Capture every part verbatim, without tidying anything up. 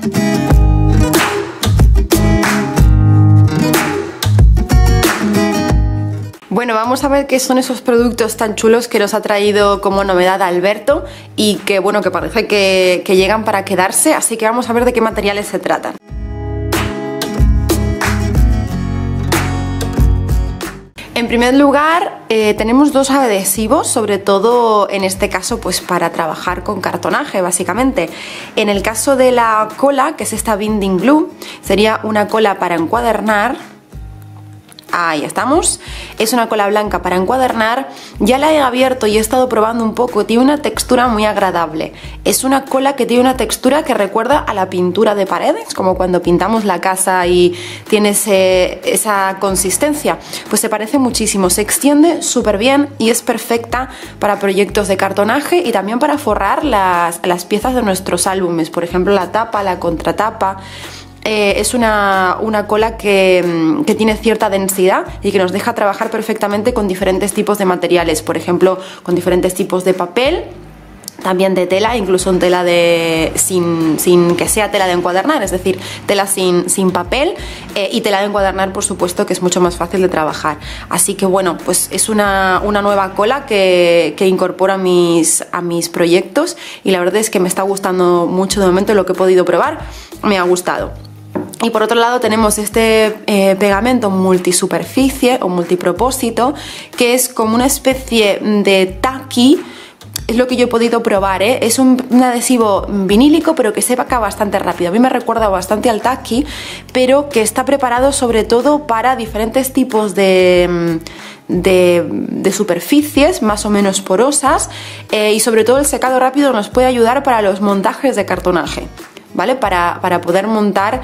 Bueno, vamos a ver qué son esos productos tan chulos que nos ha traído como novedad Alberto y que bueno, que parece que, que llegan para quedarse, así que vamos a ver de qué materiales se tratan. En primer lugar, eh, tenemos dos adhesivos, sobre todo en este caso pues para trabajar con cartonaje básicamente. En el caso de la cola, que es esta binding glue, sería una cola para encuadernar. Ahí estamos, es una cola blanca para encuadernar, ya la he abierto y he estado probando un poco, tiene una textura muy agradable, es una cola que tiene una textura que recuerda a la pintura de paredes, como cuando pintamos la casa y tiene ese, esa consistencia, pues se parece muchísimo, se extiende súper bien y es perfecta para proyectos de cartonaje y también para forrar las, las piezas de nuestros álbumes, por ejemplo la tapa, la contratapa. Eh, es una, una cola que, que tiene cierta densidad y que nos deja trabajar perfectamente con diferentes tipos de materiales, por ejemplo con diferentes tipos de papel, también de tela, incluso en tela de sin, sin que sea tela de encuadernar, es decir, tela sin, sin papel eh, y tela de encuadernar, por supuesto, que es mucho más fácil de trabajar. Así que bueno, pues es una, una nueva cola que, que incorporo a mis, a mis proyectos y la verdad es que me está gustando mucho de momento. Lo que he podido probar me ha gustado. Y por otro lado tenemos este eh, pegamento multisuperficie o multipropósito, que es como una especie de taqui. Es lo que yo he podido probar, ¿eh? Es un, un adhesivo vinílico pero que se seca bastante rápido. A mí me recuerda bastante al taqui, pero que está preparado sobre todo para diferentes tipos de... De, de superficies más o menos porosas eh, y sobre todo el secado rápido nos puede ayudar para los montajes de cartonaje, ¿vale? Para, para poder montar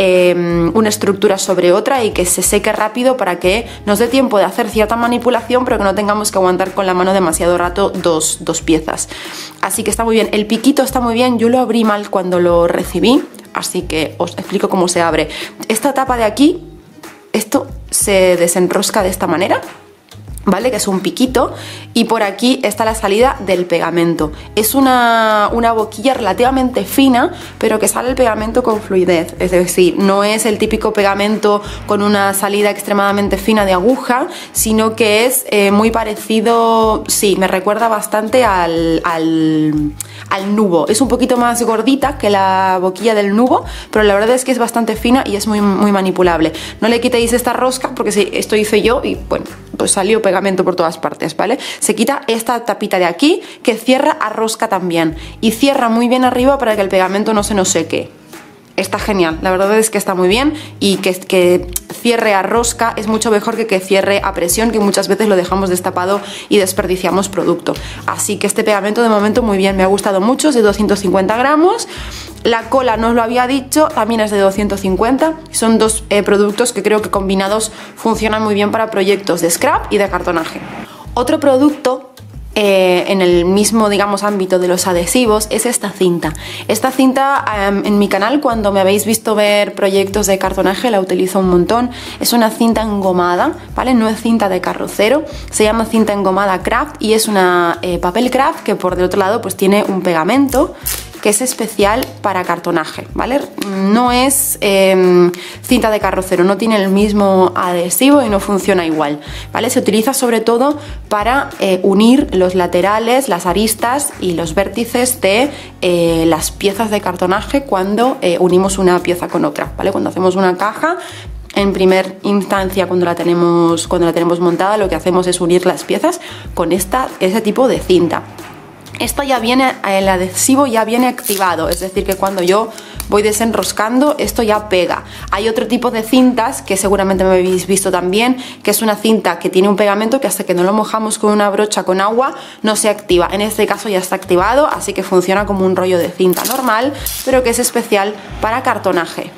eh, una estructura sobre otra y que se seque rápido para que nos dé tiempo de hacer cierta manipulación pero que no tengamos que aguantar con la mano demasiado rato dos, dos piezas. Así que está muy bien, el piquito está muy bien, yo lo abrí mal cuando lo recibí, así que os explico cómo se abre. Esta tapa de aquí, esto se desenrosca de esta manera, ¿vale? Que es un piquito y por aquí está la salida del pegamento. Es una, una boquilla relativamente fina pero que sale el pegamento con fluidez, es decir, no es el típico pegamento con una salida extremadamente fina de aguja, sino que es eh, muy parecido, sí, me recuerda bastante al, al, al nubo. Es un poquito más gordita que la boquilla del nubo, pero la verdad es que es bastante fina y es muy, muy manipulable. No le quitéis esta rosca porque sí, esto hice yo y bueno, pues salió pegamento por todas partes, ¿vale? Se quita esta tapita de aquí que cierra a rosca también y cierra muy bien arriba para que el pegamento no se nos seque. Está genial, la verdad es que está muy bien y que, que cierre a rosca es mucho mejor que que cierre a presión, que muchas veces lo dejamos destapado y desperdiciamos producto. Así que este pegamento de momento muy bien, me ha gustado mucho, es de doscientos cincuenta gramos. La cola, no os lo había dicho, también es de doscientos cincuenta. Son dos eh, productos que creo que combinados funcionan muy bien para proyectos de scrap y de cartonaje. Otro producto Eh, en el mismo, digamos, ámbito de los adhesivos es esta cinta. Esta cinta um, en mi canal, cuando me habéis visto ver proyectos de cartonaje, la utilizo un montón. Es una cinta engomada, ¿vale? No es cinta de carrocero, se llama cinta engomada craft y es una eh, papel craft que por del otro lado pues tiene un pegamento que es especial para cartonaje, ¿vale? No es eh, cinta de carrocero, no tiene el mismo adhesivo y no funciona igual, ¿vale? Se utiliza sobre todo para eh, unir los laterales, las aristas y los vértices de eh, las piezas de cartonaje cuando eh, unimos una pieza con otra, ¿vale? Cuando hacemos una caja, en primera instancia cuando la tenemos, cuando la tenemos montada, lo que hacemos es unir las piezas con esta, ese tipo de cinta. Esto ya viene, el adhesivo ya viene activado, es decir que cuando yo voy desenroscando esto ya pega. Hay otro tipo de cintas que seguramente me habéis visto también, que es una cinta que tiene un pegamento que hasta que no lo mojamos con una brocha con agua no se activa. En este caso ya está activado, así que funciona como un rollo de cinta normal, pero que es especial para cartonaje.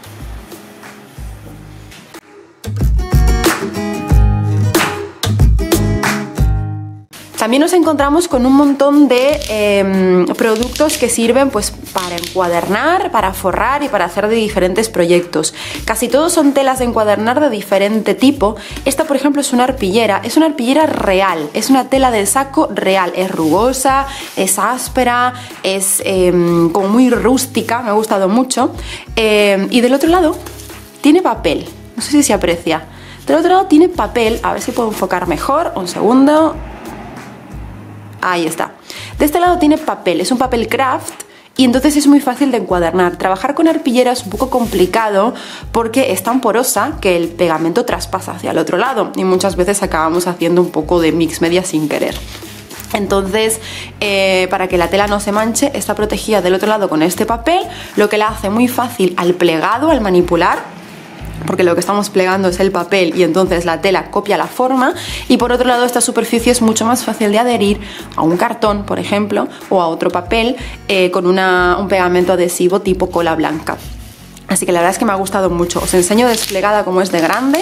También nos encontramos con un montón de eh, productos que sirven pues para encuadernar, para forrar y para hacer de diferentes proyectos. Casi todos son telas de encuadernar de diferente tipo. Esta, por ejemplo, es una arpillera, es una arpillera real, es una tela de saco real, es rugosa, es áspera, es eh, como muy rústica, me ha gustado mucho. Eh, y del otro lado tiene papel, no sé si se aprecia. Del otro lado tiene papel, a ver si puedo enfocar mejor, un segundo. Ahí está. De este lado tiene papel, es un papel craft y entonces es muy fácil de encuadernar. Trabajar con arpillera es un poco complicado porque es tan porosa que el pegamento traspasa hacia el otro lado y muchas veces acabamos haciendo un poco de mix media sin querer. Entonces, eh, para que la tela no se manche, está protegida del otro lado con este papel, lo que la hace muy fácil al plegado, al manipular, porque lo que estamos plegando es el papel y entonces la tela copia la forma, y por otro lado esta superficie es mucho más fácil de adherir a un cartón, por ejemplo, o a otro papel eh, con una, un pegamento adhesivo tipo cola blanca. Así que la verdad es que me ha gustado mucho. Os enseño desplegada como es de grande.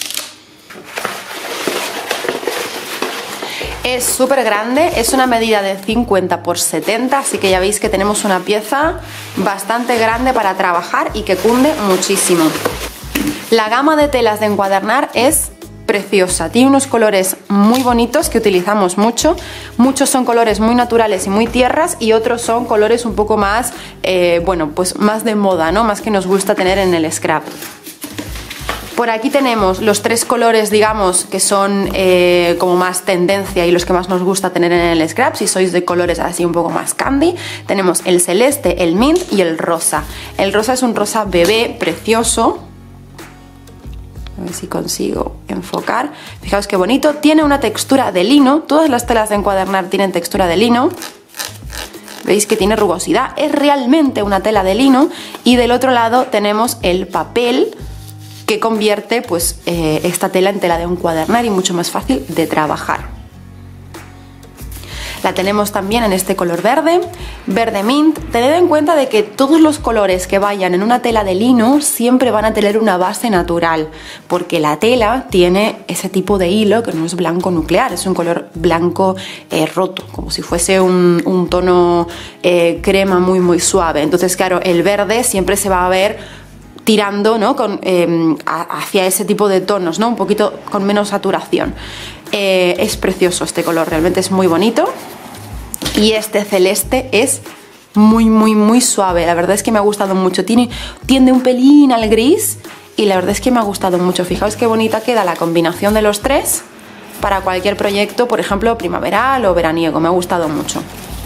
Es súper grande, es una medida de cincuenta por setenta, así que ya veis que tenemos una pieza bastante grande para trabajar y que cunde muchísimo. La gama de telas de encuadernar es preciosa, tiene unos colores muy bonitos que utilizamos mucho. Muchos son colores muy naturales y muy tierras y otros son colores un poco más, eh, bueno, pues más de moda, ¿no? Más que nos gusta tener en el scrap. Por aquí tenemos los tres colores, digamos, que son eh, como más tendencia y los que más nos gusta tener en el scrap. Si sois de colores así un poco más candy, tenemos el celeste, el mint y el rosa. El rosa es un rosa bebé precioso. A ver si consigo enfocar. Fijaos qué bonito. Tiene una textura de lino. Todas las telas de encuadernar tienen textura de lino. Veis que tiene rugosidad. Es realmente una tela de lino. Y del otro lado tenemos el papel que convierte pues, eh, esta tela en tela de encuadernar y mucho más fácil de trabajar. La tenemos también en este color verde, verde mint. Tened en cuenta de que todos los colores que vayan en una tela de lino siempre van a tener una base natural, porque la tela tiene ese tipo de hilo que no es blanco nuclear, es un color blanco eh, roto, como si fuese un, un tono eh, crema muy muy suave. Entonces claro, el verde siempre se va a ver tirando, ¿no? con, eh, hacia ese tipo de tonos, ¿no? Un poquito con menos saturación. Eh, es precioso este color, realmente es muy bonito. Y este celeste es muy muy muy suave, la verdad es que me ha gustado mucho. Tiene, tiende un pelín al gris y la verdad es que me ha gustado mucho. Fijaos qué bonita queda la combinación de los tres para cualquier proyecto, por ejemplo primaveral o veraniego, me ha gustado mucho.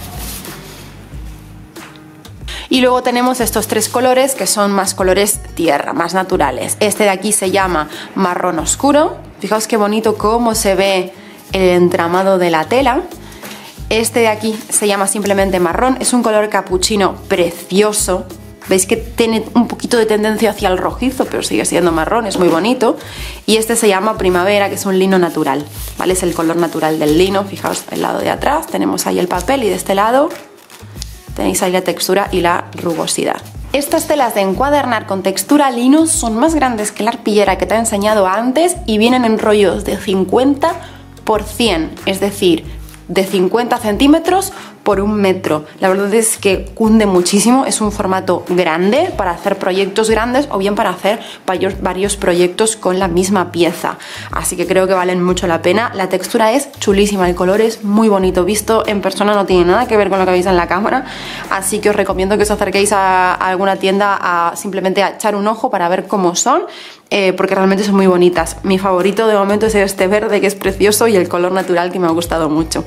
Y luego tenemos estos tres colores que son más colores tierra, más naturales. Este de aquí se llama marrón oscuro. Fijaos qué bonito cómo se ve el entramado de la tela. Este de aquí se llama simplemente marrón. Es un color capuchino precioso. Veis que tiene un poquito de tendencia hacia el rojizo, pero sigue siendo marrón, es muy bonito. Y este se llama primavera, que es un lino natural, ¿vale? Es el color natural del lino. Fijaos el lado de atrás, tenemos ahí el papel y de este lado tenéis ahí la textura y la rugosidad. Estas telas de encuadernar con textura lino son más grandes que la arpillera que te he enseñado antes y vienen en rollos de cincuenta por cien, es decir, de cincuenta centímetros por un metro. La verdad es que cunde muchísimo, es un formato grande para hacer proyectos grandes o bien para hacer varios, varios proyectos con la misma pieza. Así que creo que valen mucho la pena. La textura es chulísima, el color es muy bonito. Visto en persona no tiene nada que ver con lo que veis en la cámara, así que os recomiendo que os acerquéis a, a alguna tienda a simplemente a echar un ojo para ver cómo son, eh, porque realmente son muy bonitas. Mi favorito de momento es este verde, que es precioso, y el color natural, que me ha gustado mucho.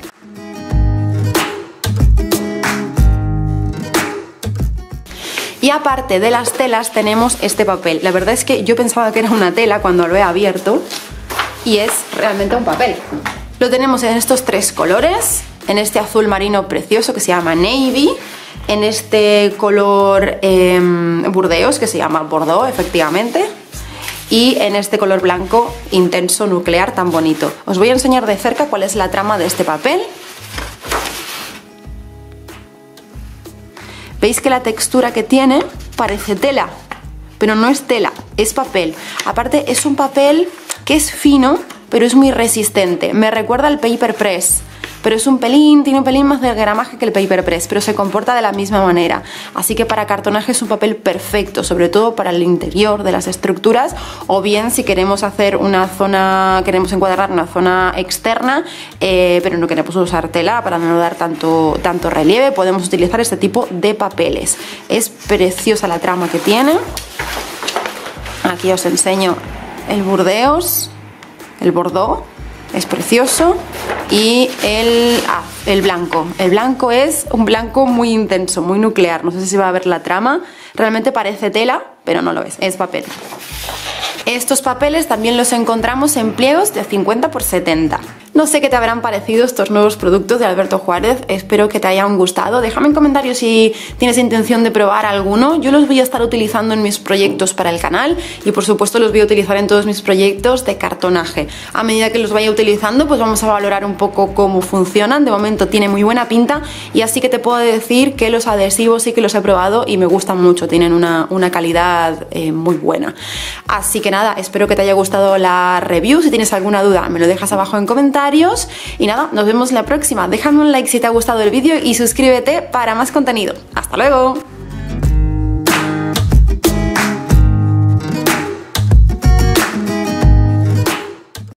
Y aparte de las telas tenemos este papel. La verdad es que yo pensaba que era una tela cuando lo he abierto y es realmente un papel. Lo tenemos en estos tres colores, en este azul marino precioso que se llama Navy, en este color eh, burdeos que se llama Bordeaux, efectivamente, y en este color blanco intenso nuclear tan bonito. Os voy a enseñar de cerca cuál es la trama de este papel. Veis que la textura que tiene parece tela, pero no es tela, es papel. Aparte es un papel que es fino, pero es muy resistente. Me recuerda al paper press. pero es un pelín, tiene un pelín más de gramaje que el Paper Press, pero se comporta de la misma manera. Así que para cartonaje es un papel perfecto, sobre todo para el interior de las estructuras, o bien si queremos hacer una zona, queremos encuadrar una zona externa, eh, pero no queremos usar tela para no dar tanto, tanto relieve, podemos utilizar este tipo de papeles. Es preciosa la trama que tiene. Aquí os enseño el Burdeos, el Bordeaux, es precioso, y el, ah, el blanco. El blanco es un blanco muy intenso, muy nuclear, no sé si va a ver la trama, realmente parece tela, pero no lo es, es papel. Estos papeles también los encontramos en pliegos de cincuenta por setenta. No sé qué te habrán parecido estos nuevos productos de Alberto Juárez, espero que te hayan gustado. Déjame en comentarios si tienes intención de probar alguno. Yo los voy a estar utilizando en mis proyectos para el canal y por supuesto los voy a utilizar en todos mis proyectos de cartonaje. A medida que los vaya utilizando pues vamos a valorar un poco cómo funcionan. De momento tiene muy buena pinta y así que te puedo decir que los adhesivos sí que los he probado y me gustan mucho, tienen una, una calidad eh, muy buena. Así que nada, espero que te haya gustado la review. Si tienes alguna duda me lo dejas abajo en comentarios. Y nada, nos vemos en la próxima. Déjame un like si te ha gustado el vídeo y suscríbete para más contenido. ¡Hasta luego!